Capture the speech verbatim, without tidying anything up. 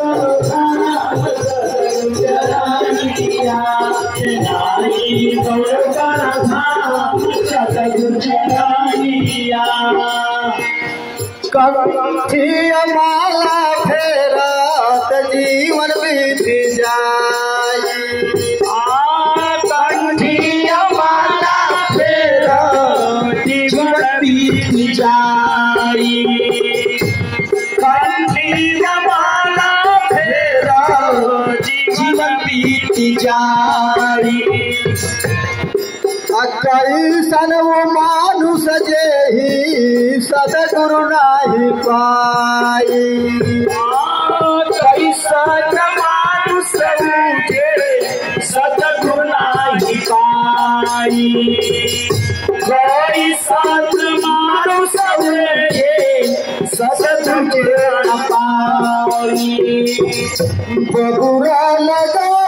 कंठिया माला फेरत जीवन बीत जाई। कंठिया माला फेरत जीवन बीत जाई। कंठिया माला फेरत जीवन बीत जाई। कैसन वो मानुष जेहि सतगुरु नाही पाई। कैसन मानुष जे सतगुरु नाही पाई। कैसन मानुष जे सतगुरु न पाई। बबुरा लगा